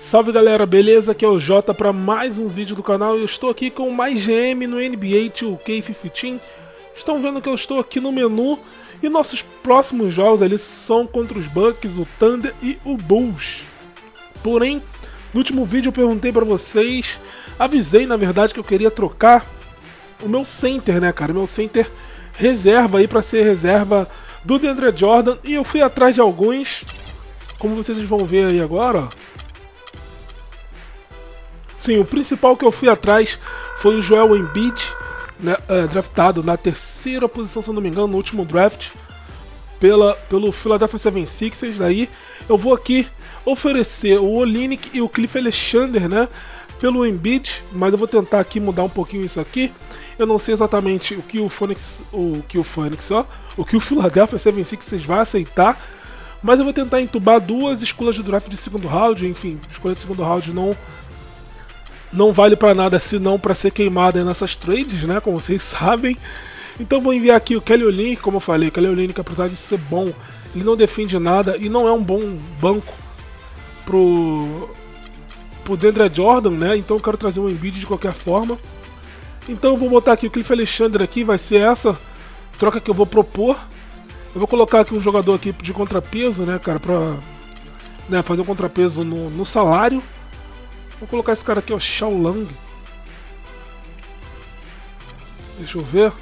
Salve galera, beleza? Aqui é o Jota para mais um vídeo do canal e eu estou aqui com mais GM no NBA 2K15. Estão vendo que eu estou aqui no menu e nossos próximos jogos ali são contra os Bucks, o Thunder e o Bulls. Porém, no último vídeo eu perguntei para vocês, avisei na verdade que eu queria trocar o meu center, né cara? Meu center reserva aí para ser reserva do DeAndre Jordan e eu fui atrás de alguns, como vocês vão ver aí agora, ó. Sim, o principal que eu fui atrás foi o Joel Embiid, né, draftado na terceira posição, se eu não me engano, no último draft, pelo Philadelphia 76ers. Daí eu vou aqui oferecer o Olynyk e o Cliff Alexander, né, pelo Embiid, mas eu vou tentar aqui mudar um pouquinho isso aqui. Eu não sei exatamente o que o Philadelphia 76ers vai aceitar, mas eu vou tentar entubar duas escolhas de draft de segundo round. Enfim, escolha de segundo round não vale pra nada senão pra ser queimada nessas trades, né, como vocês sabem. Então vou enviar aqui o Kelly Olynyk, como eu falei. O Kelly Olynyk, apesar de ser bom, ele não defende nada e não é um bom banco pro DeAndre Jordan, né, então eu quero trazer um Embiid de qualquer forma. Então eu vou botar aqui o Cliff Alexander aqui, vai ser essa troca que eu vou propor. Eu vou colocar aqui um jogador aqui de contrapeso, né, cara, pra, né, fazer um contrapeso no salário. Vou colocar esse cara aqui, ó, Shao Lang. Deixa eu ver.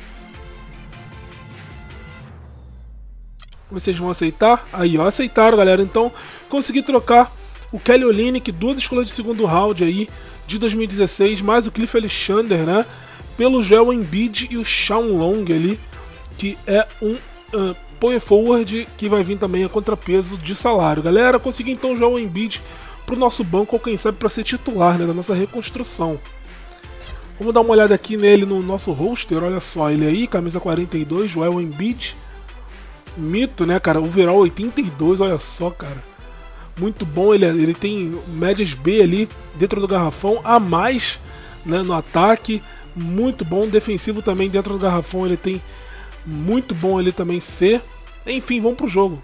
Vocês vão aceitar? Aí, ó, aceitaram, galera. Então, consegui trocar o Kelly Olynyk, duas escolhas de segundo round aí, de 2016, mais o Cliff Alexander, né, pelo Joel Embiid e o Shao Long ali, que é um power forward que vai vir também a contrapeso de salário. Galera, consegui então o Joel Embiid pro nosso banco, ou quem sabe para ser titular, né, da nossa reconstrução. Vamos dar uma olhada aqui nele no nosso roster, olha só, ele aí, camisa 42, Joel Embiid, mito, né, cara, overall 82, olha só, cara, muito bom, ele tem médias B ali, dentro do garrafão, a mais, né, no ataque, muito bom, defensivo também dentro do garrafão, ele tem muito bom ali também C, enfim, vamos pro jogo.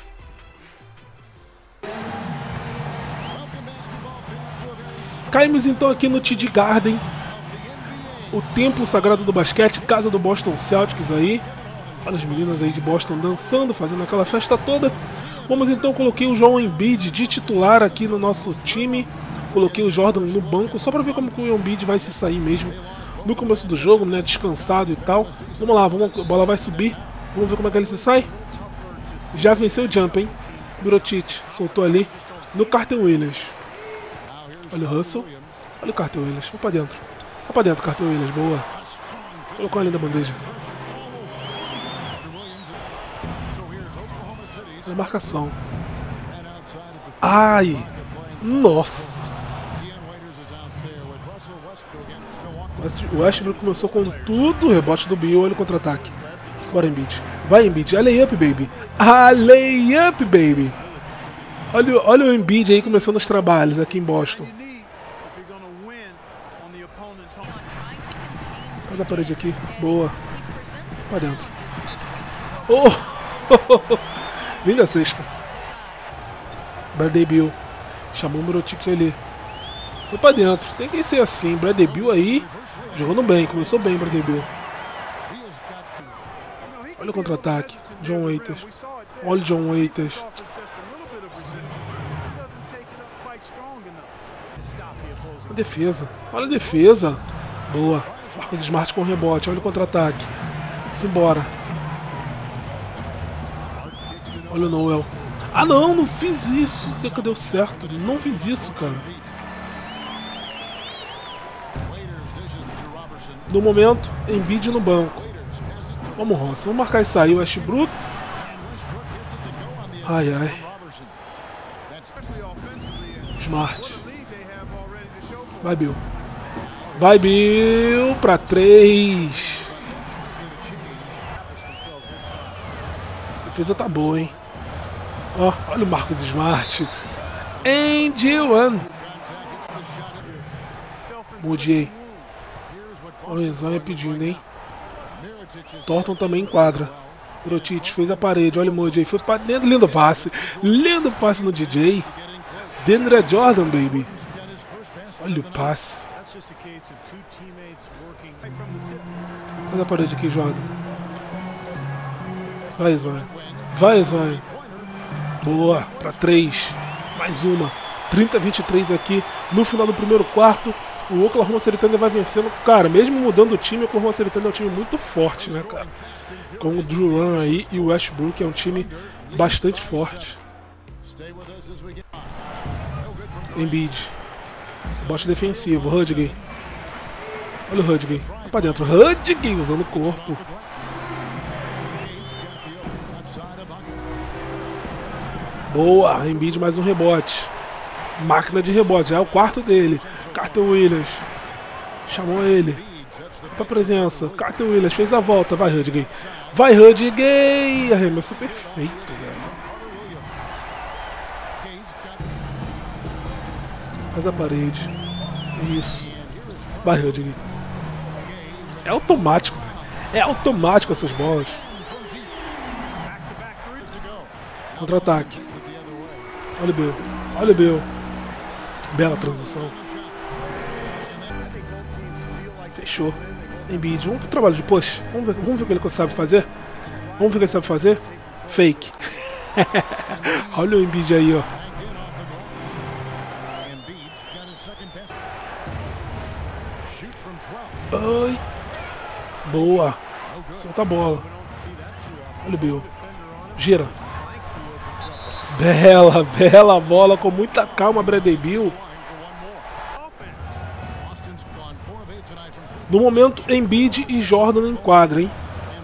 Caímos então aqui no TD Garden, o templo sagrado do basquete, casa do Boston Celtics aí. Olha as meninas aí de Boston dançando, fazendo aquela festa toda. Vamos então, coloquei o Joel Embiid de titular aqui no nosso time. Coloquei o Jordan no banco, só para ver como que o Embiid vai se sair mesmo no começo do jogo, né, descansado e tal. Vamos lá, a bola vai subir, vamos ver como é que ele se sai. Já venceu o jump, hein? Mirotic soltou ali no Carter Williams. Olha o Russell, olha o Carter Williams, vai pra dentro, Carter Williams, boa. Colocou ali na bandeja. Na marcação. Ai, nossa. O Westbrook começou com tudo, rebote do Bill, olha o contra-ataque. Bora, Embiid, vai Embiid, a layup, baby. A layup, baby. Olha o Embiid aí começando os trabalhos aqui em Boston. Faz a parede aqui, boa. Pra dentro. Oh! Linda cesta. Bradley Beal chamou o Mirotic ali. Foi pra dentro, tem que ser assim. Bradley Beal aí jogando bem, começou bem Bradley Beal. Olha o contra-ataque, John Waiters. Olha o John Waiters. A defesa, olha a defesa. Boa. Marcus Smart com rebote, olha o contra-ataque. Simbora. Olha o Noel. Ah não fiz isso. Que deu certo. Não fiz isso, cara. No momento, Embiid no banco. Vamos, Ross. Vamos marcar isso aí. O Westbrook. Ai, ai. Smart. Vai, Bill. Vai, Bill. Pra 3. A defesa tá boa, hein? Ó, olha o Marcus Smart. And one. Modiei. Olha o Zanha pedindo, hein? Thornton também enquadra. Mirotic fez a parede. Olha o Modiei. Foi pra dentro. Lindo passe. Lindo passe no DJ. DeAndre Jordan, baby. Olha o passe. Olha a parede aqui, Jordan. Vai, Zóio. Vai, Zóio. Boa, para 3. Mais uma. 30-23 aqui no final do primeiro quarto. O Oklahoma City Thunder vai vencendo. Cara, mesmo mudando o time, o Oklahoma City Thunder é um time muito forte, né, cara? Com o Drew Run aí e o Westbrook, é um time bastante forte. Embiid. Bote defensivo, Hudgay. Olha o Hudgay. Vai pra dentro. Hudgay usando o corpo. Boa, Embiid mais um rebote. Máquina de rebote, já é o quarto dele. Carter Williams. Chamou ele. Pra presença. Carter Williams fez a volta. Vai, Hudgay. Vai, Hudgay. Arremesso perfeito, velho. Faz a parede. Isso. Vai, Hudgay. É automático, velho. É automático essas bolas. Contra-ataque. Olha o Bill. Olha o Bill. Bela transição. Fechou. Embiid. Vamos pro trabalho de push. Vamos ver o que ele sabe fazer. Vamos ver o que ele sabe fazer. Fake. Olha o Embiid aí, ó. Ai. Boa. Solta a bola. Olha o Bill. Gira. Bela bola com muita calma, Bradley Beal. No momento, Embiid e Jordan em quadra, hein?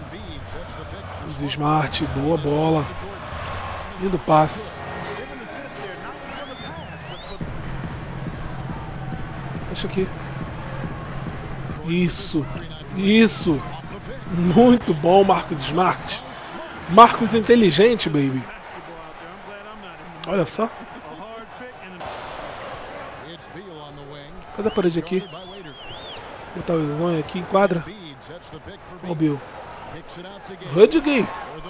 Smart, boa bola. Lindo passe. Deixa aqui. Isso. Muito bom, Marcus Smart. Marcus inteligente, baby. Olha só. Faz a parede aqui. Botar o Zonho aqui em quadra. Olha o Bill. Hudgay.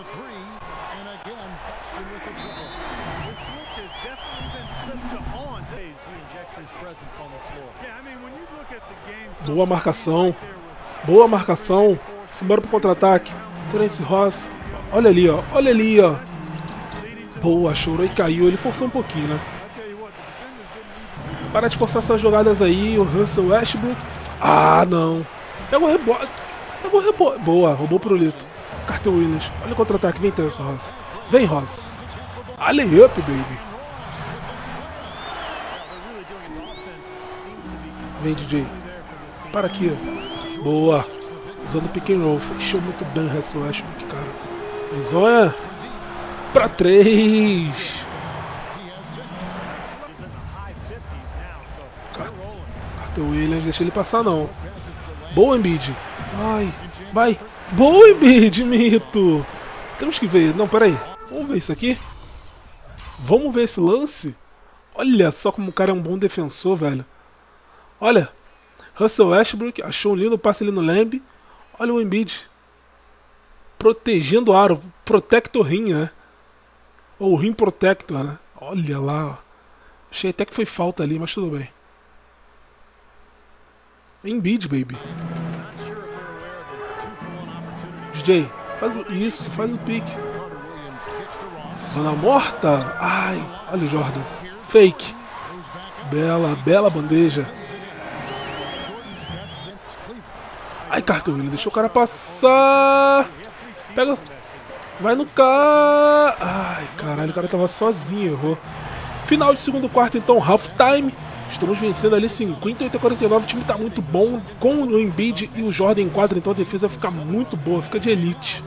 Boa marcação. Boa marcação. Simbora pro contra-ataque. Terence Ross. Olha ali, ó. Olha ali, ó. Boa, chorou e caiu. Ele forçou um pouquinho, né? Para de forçar essas jogadas aí. O Russell Westbrook. Ah, não. Pega o rebote. Pega o rebote. Boa, roubou pro Lito. Carter Williams. Olha o contra-ataque. Vem, Terence Ross. Vem, Ross. Alley up, baby. Vem, DJ. Para aqui, ó. Boa. Usando o pick and roll. Fechou muito bem o Russell Westbrook, cara. Zonha. Pra 3. Carter Williams, deixa ele passar não. Boa, Embiid. Ai, vai. Boa, Embiid, mito. Temos que ver. Não, peraí. Vamos ver isso aqui. Vamos ver esse lance. Olha só como o cara é um bom defensor, velho. Olha. Russell Westbrook achou um lindo passe ali no Lamb. Olha o Embiid. Protegendo o aro. Protector rim, né? Ou rim protector, né? Olha lá, ó. Achei até que foi falta ali, mas tudo bem. Embiid, baby. DJ, faz isso, faz o pique. Zona morta. Ai, olha o Jordan. Fake. Bela bandeja. Ai, Carter Williams, deixou o cara passar. Pega. Vai no cara. Ai, caralho, o cara tava sozinho, errou. Final de segundo quarto, então, halftime. Estamos vencendo ali 58-49. O time tá muito bom. Com o Embiid e o Jordan em quadra, então a defesa fica muito boa, fica de elite.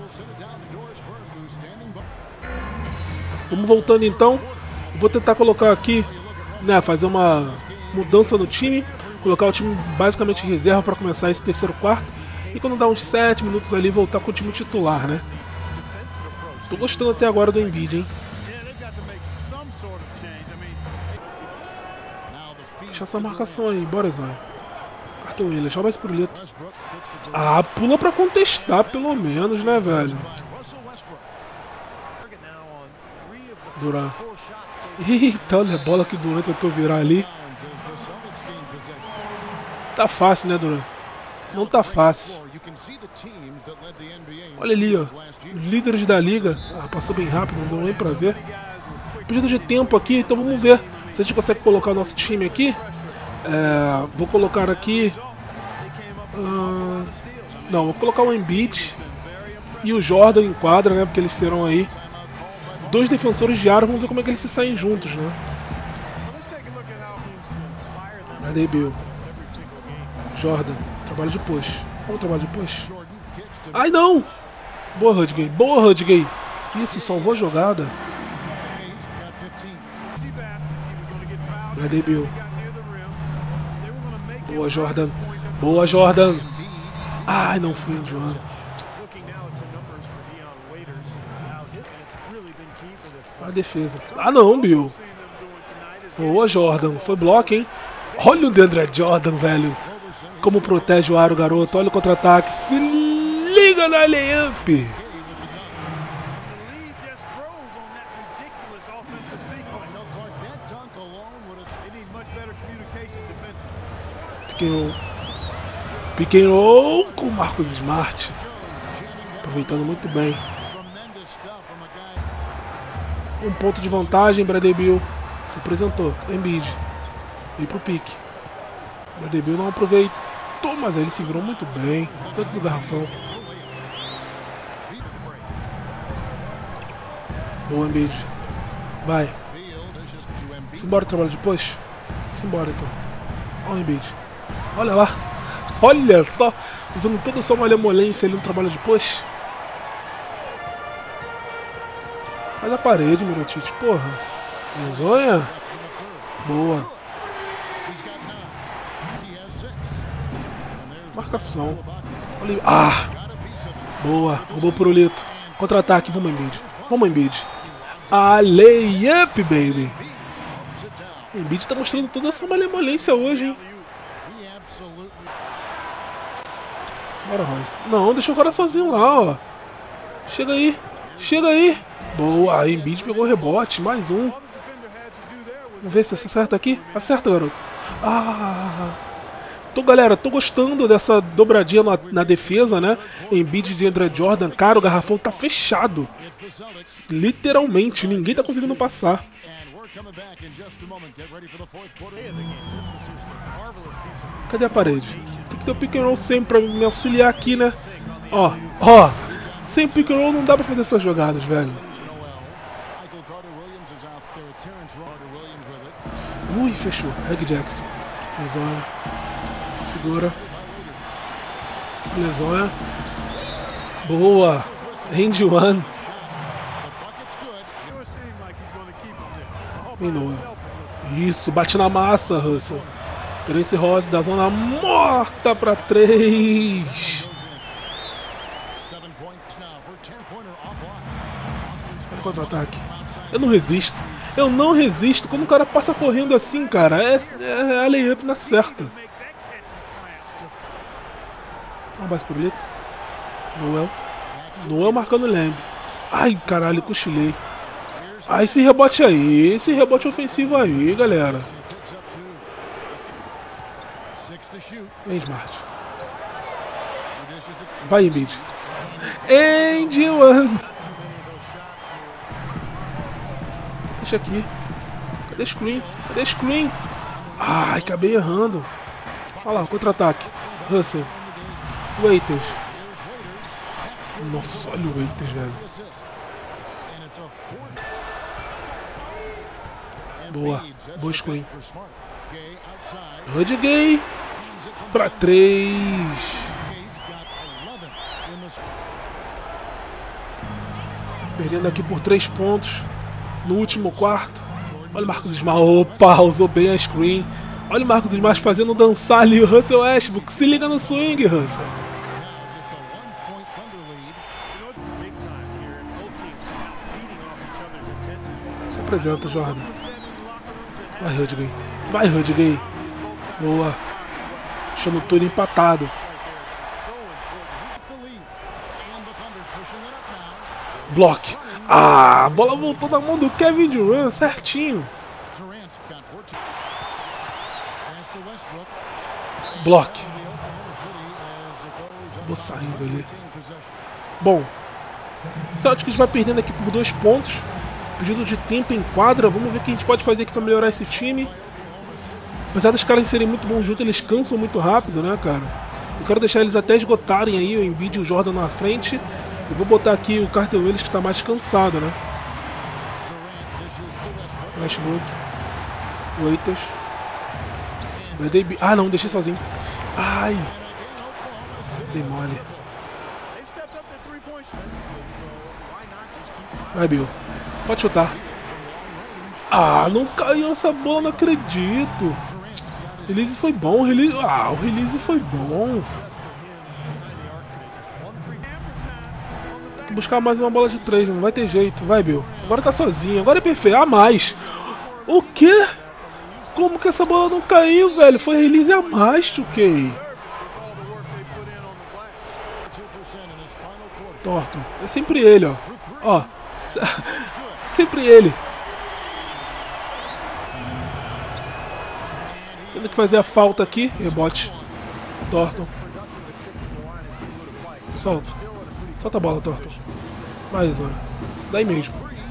Vamos voltando então. Vou tentar colocar aqui, né, fazer uma mudança no time. Colocar o time basicamente em reserva para começar esse terceiro quarto. E quando dá uns 7 minutos ali, voltar com o time titular, né? Tô gostando até agora do Embiid, hein? Deixa essa marcação aí, bora, Zóio. Carter Williams, joga mais pro Lito. Ah, pula pra contestar pelo menos, né, velho? Duran. Eita, olha a bola que o Duran tentou virar ali. Tá fácil, né, Durant? Não tá fácil. Olha ali, ó. Os líderes da liga. Ah, passou bem rápido, não deu nem pra ver. Pedido de tempo aqui, então vamos ver se a gente consegue colocar o nosso time aqui. Vou colocar aqui... não, vou colocar o Embiid e o Jordan em quadra, né? Porque eles serão aí 2 defensores de aro. Vamos ver como é que eles se saem juntos, né? Bradley Beal. Jordan. Trabalho de push. Vamos trabalho de push. Ai, não! Boa, Rudgay. Boa, Rudgay. Isso, salvou a jogada. Bradley Beal. Boa, Jordan. Boa, Jordan. Ai, não fui em Jordan. A defesa. Ah, não, Bill. Boa, Jordan. Foi bloco, hein? Olha o DeAndre Jordan, velho. Como protege o aro, garoto. Olha o contra-ataque. Se liga na layup. Pick and roll com o Marcus Smart. Aproveitando muito bem. Um ponto de vantagem, Bradley Beal. Se apresentou. Embiid. Veio pro pique. Bradley Beal não aproveitou, mas ele se virou muito bem. Dentro do garrafão. Boa, Embiid. Vai. Simbora o trabalho de push? Simbora então. Olha o Embiid. Olha lá. Olha só. Usando toda a sua malemolência ali no trabalho de push. Faz a parede, Mirotic. Porra. Menzonha. Boa. Marcação. Olha. Ah. Boa. Roubou pro Lito. Contra-ataque. Vamos, Embiid. Vamos, Embiid. A layup, baby. O Embiid tá mostrando toda essa malemolência hoje, hein. Bora, Royce. Não, deixou o cara sozinho lá, ó. Chega aí. Chega aí. Boa, a Embiid pegou o rebote. Mais um. Vamos ver se acerta aqui. Acerta, garoto. Ah. Galera, tô gostando dessa dobradinha na defesa, né? Embiid de DeAndre Jordan. Cara, o garrafão tá fechado. Literalmente, ninguém tá conseguindo passar. Cadê a parede? Tem que ter o pick and roll sempre pra me auxiliar aqui, né? Ó. Sem pick and roll não dá pra fazer essas jogadas, velho. Ui, fechou. Reg Jackson. Lesonha. Segura. Lesonha. Boa. Range one. Isso, bate na massa, Russell. Terence Ross da zona morta pra 3. Contra-ataque. Eu não resisto. Eu não resisto. Quando o cara passa correndo assim, cara, é a layup na certa. Uma base pro Lito. Noel marcando o Lamb. Ai, caralho, cochilei. Ah, esse rebote aí. Esse rebote ofensivo aí, galera. Vem, Smart. Vai, Embiid. And one. Deixa aqui. Cadê screen? Cadê screen? Ai, acabei errando. Olha lá, o contra-ataque. Russell. Waiters. Nossa, olha o Waiters, velho. Boa. Boa screen. Rudgay. Pra 3. Perdendo aqui por 3 pontos. No último quarto. Olha o Marcus Smart. Opa, usou bem a screen. Olha o Marcus Smart fazendo dançar ali o Russell Westbrook. Se liga no swing, Russell. Se apresenta, Jordan. Vai, Rudgay. Vai, Rudgay. Boa. Chama o turno empatado. Block. Ah, a bola voltou na mão do Kevin Durant, certinho. Block. Vou saindo ali. Bom, Celtics vai perdendo aqui por 2 pontos. Pedido de tempo em quadra. Vamos ver o que a gente pode fazer aqui para melhorar esse time. Apesar dos caras serem muito bons juntos, eles cansam muito rápido, né, cara? Eu quero deixar eles até esgotarem aí o Embiid e o Jordan na frente. Eu vou botar aqui o Carter Willis, que está mais cansado, né? Westbrook. Waiters. Ah, não, deixei sozinho. Ai. Dei mole. Vai, Bill. Pode chutar. Ah, não caiu essa bola, não acredito. O release foi bom. O release foi bom. Tem que buscar mais uma bola de 3, não vai ter jeito. Vai, Bill. Agora tá sozinho. Agora é perfeito. A mais. O quê? Como que essa bola não caiu, velho? Foi release a mais, Chuquei. Thornton. É sempre ele, ó. Ó. Sempre ele. Tendo que fazer a falta aqui. Rebote. Thornton. Solta. Solta a bola, Thornton. Mais uma. Daí mesmo.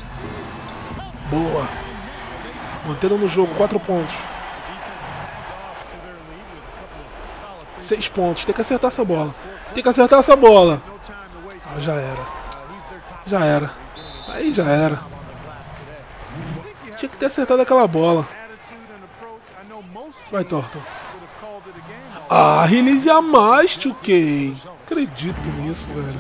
Boa. Mantendo no jogo, 4 pontos. 6 pontos. Tem que acertar essa bola. Tem que acertar essa bola. Ah, já era. Já era. Aí já era. Tinha que ter acertado aquela bola. Vai, Thornton. Ah, release a mais, 2K. Acredito nisso, velho.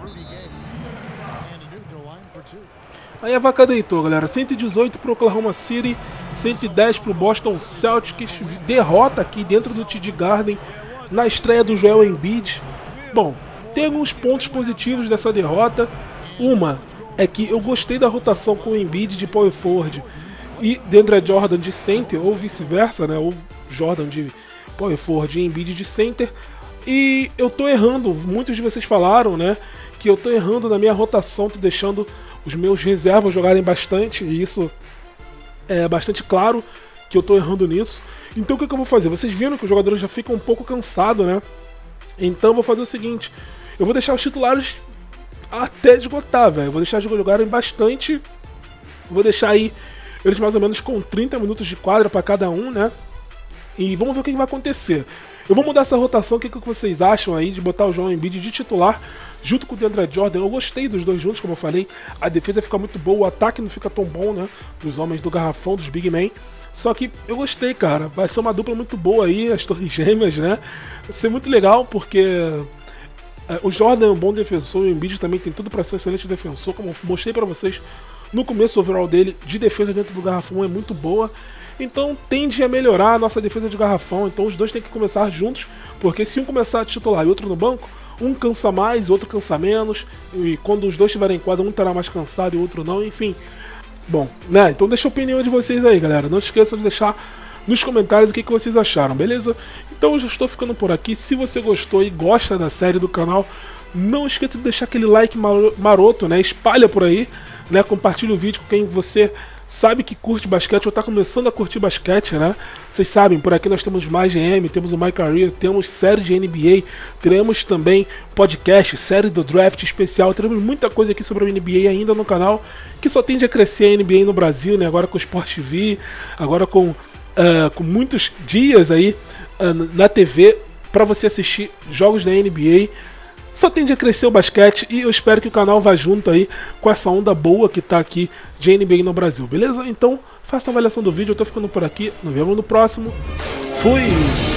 Aí a vaca deitou, galera. 118 pro Oklahoma City, 110 pro Boston Celtics. Derrota aqui dentro do TD Garden na estreia do Joel Embiid. Bom, tem alguns pontos positivos dessa derrota. Uma é que eu gostei da rotação com o Embiid de power forward e DeAndre Jordan de center, ou vice-versa, né? Ou Jordan de power forward e Embiid de center. E eu tô errando, muitos de vocês falaram, né? Que eu tô errando na minha rotação, tô deixando os meus reservas jogarem bastante, e isso é bastante claro que eu tô errando nisso. Então o que eu vou fazer? Vocês viram que os jogadores já ficam um pouco cansados, né? Então eu vou fazer o seguinte, eu vou deixar os titulares até esgotar, velho. Vou deixar eles jogarem bastante. Vou deixar aí eles mais ou menos com 30 minutos de quadra para cada um, né? E vamos ver o que vai acontecer. Eu vou mudar essa rotação, o que vocês acham aí de botar o Joel Embiid de titular junto com o DeAndre Jordan? Eu gostei dos dois juntos, como eu falei. A defesa fica muito boa, o ataque não fica tão bom, né? Dos homens do garrafão, dos big men. Só que eu gostei, cara. Vai ser uma dupla muito boa aí, as torres gêmeas, né? Vai ser muito legal, porque o Jordan é um bom defensor, o Embiid também tem tudo para ser um excelente defensor, como eu mostrei para vocês no começo. O overall dele de defesa dentro do garrafão é muito boa. Então tende a melhorar a nossa defesa de garrafão. Então os dois têm que começar juntos, porque se um começar a titular e outro no banco, um cansa mais, o outro cansa menos, e quando os dois estiverem em quadra, um estará mais cansado e o outro não, enfim. Bom, né? Então deixa a opinião de vocês aí, galera. Não esqueçam de deixar nos comentários o que vocês acharam, beleza? Então eu já estou ficando por aqui. Se você gostou e gosta da série do canal, não esqueça de deixar aquele like maroto, né? Espalha por aí, né? Compartilha o vídeo com quem você sabe que curte basquete ou está começando a curtir basquete, né? Vocês sabem, por aqui nós temos mais GM, temos o My Career, temos série de NBA, teremos também podcast, série do draft especial, teremos muita coisa aqui sobre a NBA ainda no canal, que só tende a crescer a NBA no Brasil, né? Agora com o Sport TV, agora com muitos dias aí na TV para você assistir jogos da NBA. Só tende a crescer o basquete e eu espero que o canal vá junto aí com essa onda boa que tá aqui de NBA no Brasil, beleza? Então faça a avaliação do vídeo, eu tô ficando por aqui, nos vemos no próximo. Fui!